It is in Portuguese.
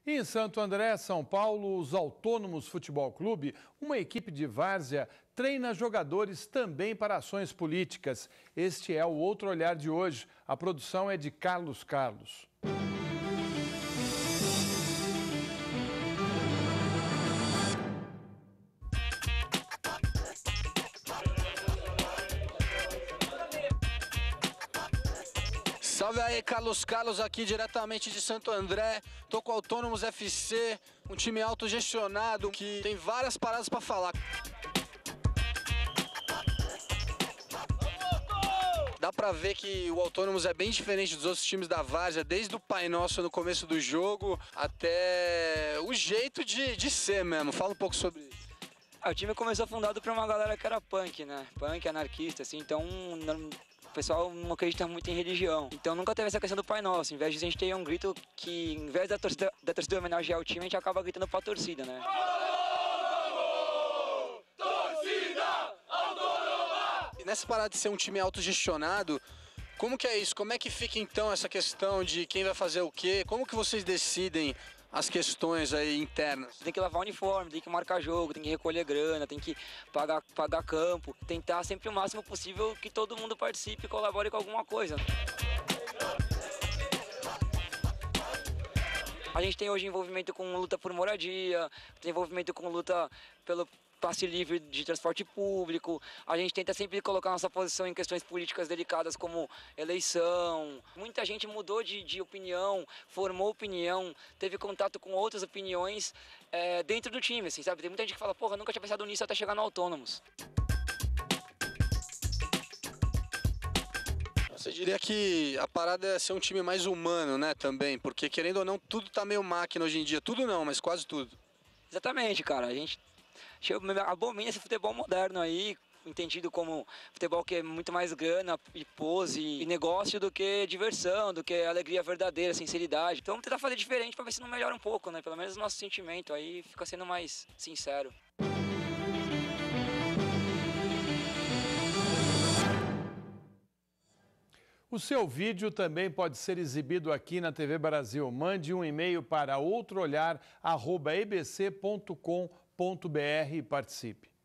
Em Santo André, São Paulo, os Autônomos Futebol Clube, uma equipe de várzea, treina jogadores também para ações políticas. Este é o Outro Olhar de hoje. A produção é de Carlos Carlos. Salve aí, Carlos Carlos, aqui diretamente de Santo André. Tô com o Autônomos FC, um time autogestionado que tem várias paradas para falar. Dá pra ver que o Autônomos é bem diferente dos outros times da várzea, desde o Pai Nosso no começo do jogo até o jeito de ser mesmo. Fala um pouco sobre isso. O time começou fundado por uma galera que era punk, né? Punk, anarquista, assim, então o pessoal não acredita muito em religião. Então nunca teve essa questão do Pai Nosso. Em vez disso, a gente tem um grito que, em vez da torcida homenagear o time, a gente acaba gritando pra torcida, né? Nessa parada de ser um time autogestionado, como que é isso? Como é que fica então essa questão de quem vai fazer o quê? Como que vocês decidem as questões aí internas? Tem que lavar uniforme, tem que marcar jogo, tem que recolher grana, tem que pagar campo, tentar sempre o máximo possível que todo mundo participe e colabore com alguma coisa. A gente tem hoje envolvimento com luta por moradia, tem envolvimento com luta pelo passe livre de transporte público. A gente tenta sempre colocar nossa posição em questões políticas delicadas como eleição. Muita gente mudou de opinião, formou opinião, teve contato com outras opiniões dentro do time, assim, sabe? Tem muita gente que fala, porra, nunca tinha pensado nisso até chegar no Autônomos. Você diria que a parada é ser um time mais humano, né, também? Porque, querendo ou não, tudo tá meio máquina hoje em dia. Tudo não, mas quase tudo. Exatamente, cara. A gente abomina esse futebol moderno aí, entendido como futebol que é muito mais grana e pose e negócio do que diversão, do que alegria verdadeira, sinceridade. Então vamos tentar fazer diferente para ver se não melhora um pouco, né? Pelo menos o nosso sentimento aí fica sendo mais sincero. O seu vídeo também pode ser exibido aqui na TV Brasil. Mande um e-mail para outroolhar@ebc.com.br e participe.